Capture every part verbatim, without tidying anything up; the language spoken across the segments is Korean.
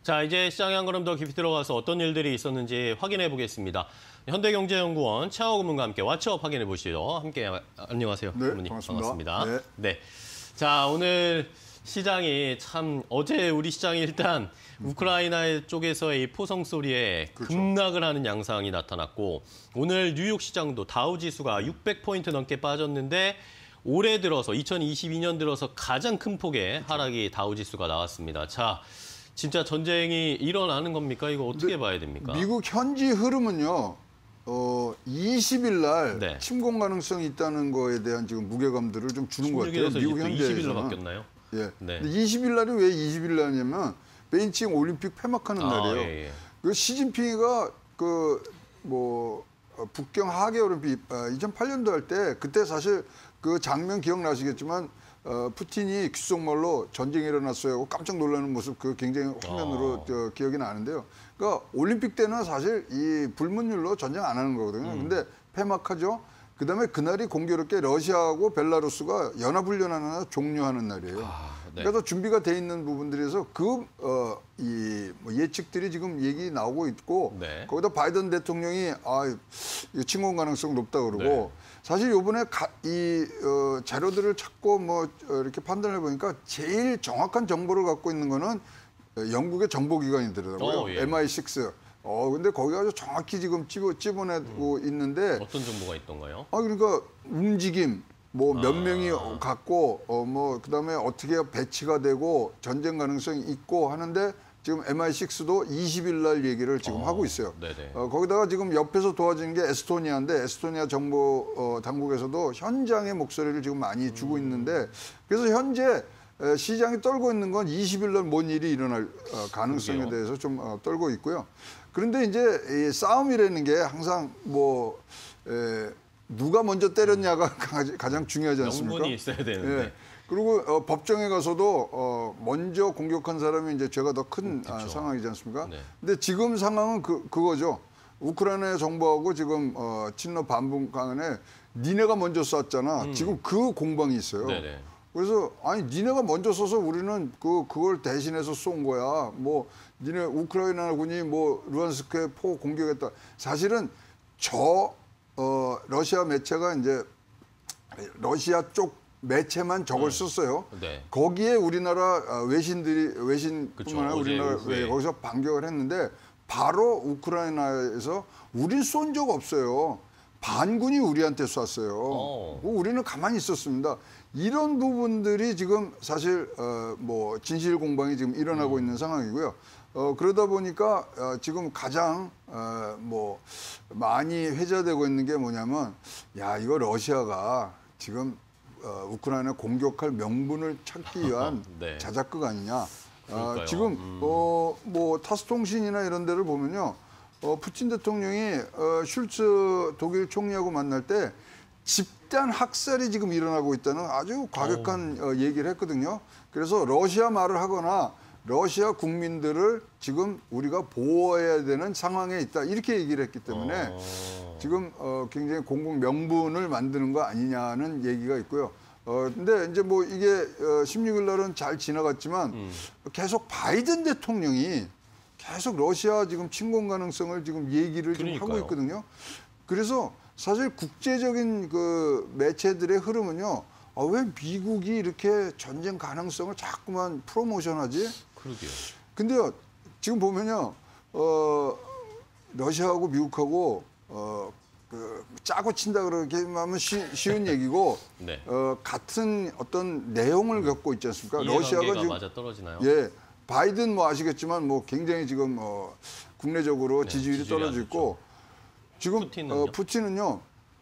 자, 이제 시장에 한 걸음 더 깊이 들어가서 어떤 일들이 있었는지 확인해 보겠습니다. 현대경제연구원 최하호 고문과 함께 왓츠업 확인해 보시죠. 함께 안녕하세요. 네, 고문님. 반갑습니다. 반갑습니다. 네. 네. 자, 오늘 시장이 참 어제 우리 시장이 일단 우크라이나 쪽에서의 이 포성 소리에 그렇죠. 급락을 하는 양상이 나타났고 오늘 뉴욕 시장도 다우 지수가 육백 포인트 넘게 빠졌는데 올해 들어서 이천이십이 년 들어서 가장 큰 폭의 하락이 다우 지수가 나왔습니다. 자, 진짜 전쟁이 일어나는 겁니까? 이거 어떻게 봐야 됩니까? 미국 현지 흐름은요. 어, 이십 일 날 네. 침공 가능성이 있다는 거에 대한 지금 무게감들을 좀 주는 것 같아요. 미국 현지에서는. 이십 일로 바뀌었나요? 예. 네. 근데 이십 일 날이 왜 이십 일 날이냐면 베이징 올림픽 폐막하는 아, 날이에요. 예, 예. 그 시진핑이가 그 뭐 북경 하계 올림픽 어, 이천팔 년도 할 때 그때 사실 그 장면 기억나시겠지만 어, 푸틴이 귓속말로 전쟁이 일어났어요 하고 깜짝 놀라는 모습 그 굉장히 화면으로 아. 저, 기억이 나는데요. 그러니까 올림픽 때는 사실 이 불문율로 전쟁 안 하는 거거든요. 음. 근데 폐막하죠. 그다음에 그날이 공교롭게 러시아하고 벨라루스가 연합훈련하는 종료하는 날이에요. 아, 네. 그래서 준비가 돼 있는 부분들에서 그 어, 이 뭐 예측들이 지금 얘기 나오고 있고 네. 거기다 바이든 대통령이 아 이거 침공 가능성 높다 그러고 네. 사실 요번에 가, 이 어, 자료들을 찾고 뭐 어, 이렇게 판단해 보니까 제일 정확한 정보를 갖고 있는 거는 영국의 정보기관이더라고요. 어, 예. 엠 아이 식스. 어 근데 거기가 아주 정확히 지금 찝어, 찝어내고 음. 있는데 어떤 정보가 있던가요? 아 그러니까 움직임 뭐 몇 아. 명이 갔고 어 뭐 그다음에 어떻게 배치가 되고 전쟁 가능성이 있고 하는데 지금 엠 아이 식스도 이십 일 날 얘기를 지금 어, 하고 있어요. 네네. 어, 거기다가 지금 옆에서 도와주는 게 에스토니아인데 에스토니아 정보 어, 당국에서도 현장의 목소리를 지금 많이 주고 있는데 그래서 현재 에, 시장이 떨고 있는 건 이십 일 날 뭔 일이 일어날 어, 가능성에 그러게요. 대해서 좀 어, 떨고 있고요. 그런데 이제 이 싸움이라는 게 항상 뭐 에, 누가 먼저 때렸냐가 가장 중요하지 않습니까? 명분이 있어야 되는데. 예. 그리고 어, 법정에 가서도 어, 먼저 공격한 사람이 이제 죄가 더 큰 아, 상황이지 않습니까? 네. 근데 지금 상황은 그, 그거죠. 우크라이나 정부하고 지금 어, 친러 반분 간에 니네가 먼저 쐈잖아. 음. 지금 그 공방이 있어요. 네네. 그래서 아니 니네가 먼저 쏘서 우리는 그 그걸 대신해서 쏜 거야. 뭐 니네 우크라이나군이 뭐 루안스크에 포 공격했다. 사실은 저 어, 러시아 매체가 이제 러시아 쪽 매체만 저걸 네. 썼어요. 네. 거기에 우리나라 외신들이 외신뿐만 그쵸, 아니라 어제 우리나라 오후에. 네, 거기서 반격을 했는데 바로 우크라이나에서 우린 쏜 적 없어요. 반군이 우리한테 쐈어요. 어. 뭐 우리는 가만히 있었습니다. 이런 부분들이 지금 사실 어, 뭐 진실 공방이 지금 일어나고 음. 있는 상황이고요. 어, 그러다 보니까 어, 지금 가장 어, 뭐 많이 회자되고 있는 게 뭐냐면 야 이거 러시아가 지금 어, 우크라이나 공격할 명분을 찾기 위한 네. 자작극 아니냐. 그러니까요. 어, 지금 음. 어, 뭐 타스통신이나 이런 데를 보면요. 어, 푸틴 대통령이 어, 슐츠 독일 총리하고 만날 때 집단 학살이 지금 일어나고 있다는 아주 과격한 어, 얘기를 했거든요. 그래서 러시아 말을 하거나 러시아 국민들을 지금 우리가 보호해야 되는 상황에 있다. 이렇게 얘기를 했기 때문에 어. 지금 어, 굉장히 공공 명분을 만드는 거 아니냐는 얘기가 있고요. 어, 근데 이제 뭐 이게 어, 십육 일 날은 잘 지나갔지만 음. 계속 바이든 대통령이 계속 러시아 지금 침공 가능성을 지금 얘기를 좀 하고 그러니까요. 있거든요. 그래서 사실 국제적인 그 매체들의 흐름은요. 아, 왜 미국이 이렇게 전쟁 가능성을 자꾸만 프로모션하지? 그러게요. 근데요, 지금 보면요, 어, 러시아하고 미국하고 어, 그 짜고 친다 그렇게 하면 쉬, 쉬운 얘기고, 네. 어, 같은 어떤 내용을 겪고 있지 않습니까? 이해관계가 러시아가 지금 맞아 떨어지나요? 예, 바이든 뭐 아시겠지만 뭐 굉장히 지금 어, 국내적으로 네, 지지율이 지지율이 떨어져 안 있고 지금 푸틴은요? 어, 푸틴은요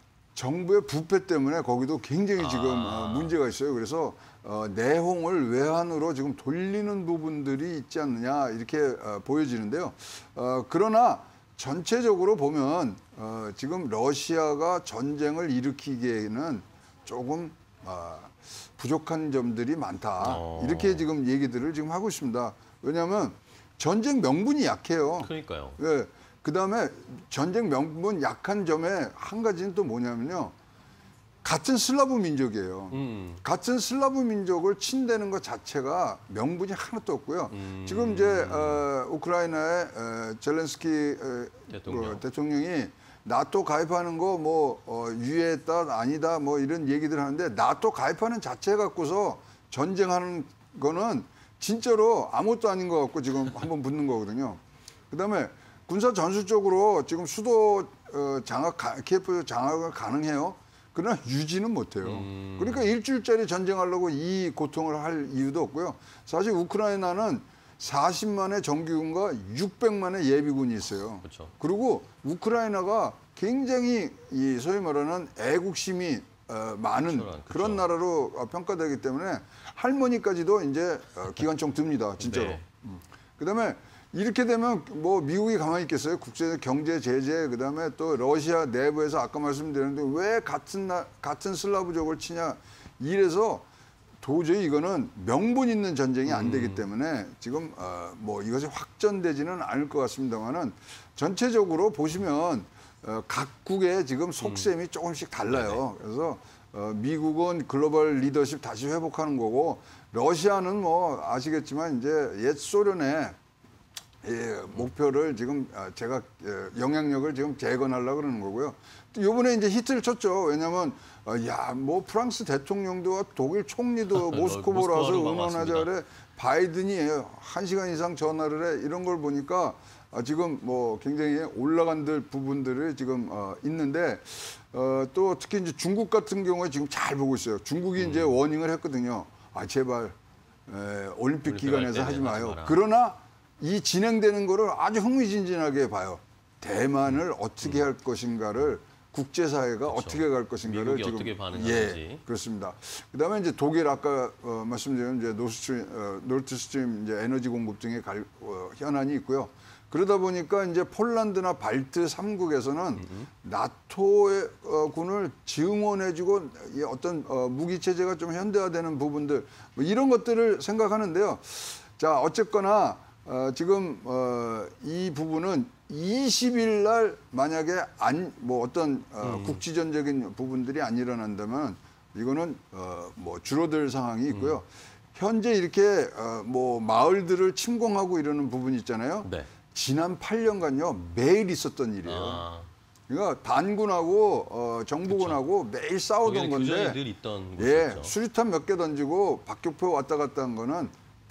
정부의 부패 때문에 거기도 굉장히 지금 아. 어, 문제가 있어요. 그래서 어, 내홍을 외환으로 지금 돌리는 부분들이 있지 않느냐 이렇게 어, 보여지는데요. 어, 그러나 전체적으로 보면 어, 지금 러시아가 전쟁을 일으키기에는 조금 어, 부족한 점들이 많다. 어. 이렇게 지금 얘기들을 지금 하고 있습니다. 왜냐하면 전쟁 명분이 약해요. 그러니까요. 예. 그다음에 전쟁 명분 약한 점에 한 가지는 또 뭐냐면요. 같은 슬라브 민족이에요. 음. 같은 슬라브 민족을 친대는 것 자체가 명분이 하나도 없고요. 음. 지금 이제 어, 우크라이나의 어, 젤렌스키 어, 대통령. 어, 대통령이 나토 가입하는 거 뭐 어, 유해했다 아니다 뭐 이런 얘기들 하는데 나토 가입하는 자체 갖고서 전쟁하는 거는 진짜로 아무것도 아닌 것 같고 지금 한번 붙는 거거든요. 그다음에 군사 전술적으로 지금 수도 어, 장악 키예프 장악을 가능해요. 그러나 유지는 못해요. 음. 그러니까 일주일짜리 전쟁하려고 이 고통을 할 이유도 없고요. 사실 우크라이나는 사십만의 정규군과 육백만의 예비군이 있어요. 그렇죠. 그리고 우크라이나가 굉장히 이 소위 말하는 애국심이 어, 많은 그렇죠. 그런 나라로 어, 평가되기 때문에 할머니까지도 이제 어, 기관총 듭니다. 진짜로. 네. 음. 그다음에 이렇게 되면 뭐 미국이 가만히 있겠어요? 국제 경제 제재 그다음에 또 러시아 내부에서 아까 말씀드렸는데 왜 같은 나, 같은 슬라브족을 치냐 이래서 도저히 이거는 명분 있는 전쟁이 안 되기 때문에 지금 어, 뭐 이것이 확전되지는 않을 것 같습니다만은 전체적으로 보시면 어, 각국의 지금 속셈이 조금씩 달라요. 그래서 어, 미국은 글로벌 리더십 다시 회복하는 거고 러시아는 뭐 아시겠지만 이제 옛 소련의 예, 목표를 지금 아, 제가 예, 영향력을 지금 재건하려고 그러는 거고요. 또 이번에 이제 히트를 쳤죠. 왜냐하면 어, 야, 뭐 프랑스 대통령도 독일 총리도 모스크바로 와서 모스크바로 응원하자 왔습니다. 그래. 바이든이 한 시간 이상 전화를 해. 이런 걸 보니까 아, 지금 뭐 굉장히 올라간들 부분들이 지금 어, 있는데 어, 또 특히 이제 중국 같은 경우에 지금 잘 보고 있어요. 중국이 음. 이제 워닝을 했거든요. 아 제발 에, 올림픽 올림픽 기간에서 할 하지 때는 마요. 하지 마라. 그러나 이 진행되는 거를 아주 흥미진진하게 봐요. 대만을 어떻게 할 것인가를 국제사회가 어떻게 갈 것인가를 미국이 지금 어떻게 반응하는지. 예, 그렇습니다. 그다음에 이제 독일 아까 어, 말씀드린 이제 노스트림, 어, 노르트스트림 이제 에너지 공급 등의 갈, 어, 현안이 있고요. 그러다 보니까 이제 폴란드나 발트 삼 국에서는 나토의 어, 군을 증원해주고 이 어떤 어, 무기 체제가 좀 현대화되는 부분들 뭐 이런 것들을 생각하는데요. 자 어쨌거나 어, 지금 어, 이 부분은 이십 일 날 만약에 안 뭐 어떤 어, 음. 국지전적인 부분들이 안 일어난다면 이거는 어, 뭐 줄어들 상황이 있고요. 음. 현재 이렇게 어, 뭐 마을들을 침공하고 이러는 부분이 있잖아요. 네. 지난 팔 년간요 매일 있었던 일이에요. 아, 그러니까 반군하고 어, 정부군하고 매일 싸우던 거기는 교전이 건데 늘 있던 예, 곳이죠. 수류탄 몇 개 던지고 박격포 왔다 갔다 한 거는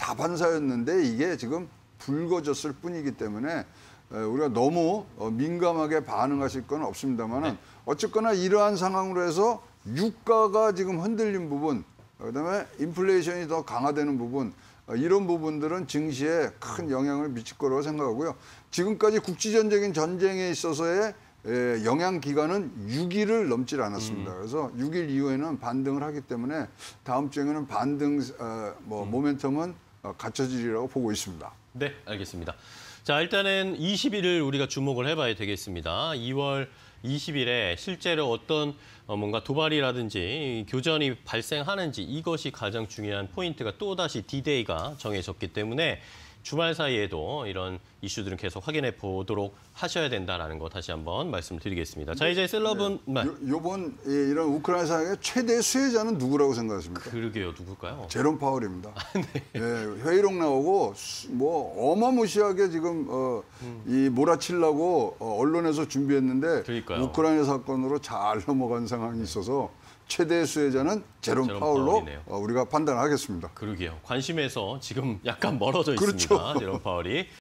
다반사였는데 이게 지금 불거졌을 뿐이기 때문에 에, 우리가 너무 어, 민감하게 반응하실 건 없습니다만은 네. 어쨌거나 이러한 상황으로 해서 유가가 지금 흔들린 부분, 어, 그다음에 인플레이션이 더 강화되는 부분 어, 이런 부분들은 증시에 큰 영향을 미칠 거라고 생각하고요. 지금까지 국지전적인 전쟁에 있어서의 에, 영향 기간은 육 일을 넘질 않았습니다. 그래서 육 일 이후에는 반등을 하기 때문에 다음 주에는 반등 어, 뭐 모멘텀은 어, 갖춰지리라고 보고 있습니다. 네, 알겠습니다. 자, 일단은 이십 일을 우리가 주목을 해봐야 되겠습니다. 이월 이십 일에 실제로 어떤 어, 뭔가 도발이라든지 교전이 발생하는지 이것이 가장 중요한 포인트가 또다시 디데이가 정해졌기 때문에 주말 사이에도 이런 이슈들은 계속 확인해 보도록 하셔야 된다는 거 다시 한번 말씀드리겠습니다. 자, 이제 셀럽은 네. 요, 요번 이- 이런 우크라이나 상황의 최대 수혜자는 누구라고 생각하십니까? 그러게요, 누굴까요? 제롬 파월입니다. 예, 회의록 나오고 수- 뭐 어마무시하게 지금 어, 이 몰아치려고 어, 언론에서 준비했는데 그러니까요. 우크라이나 사건으로 잘 넘어간 상황이 있어서 최대 수혜자는 제롬, 제롬 파월로 파월이네요. 어, 우리가 판단하겠습니다. 그러게요. 관심에서 지금 약간 멀어져 그렇죠. 있습니다. 제롬 파월이.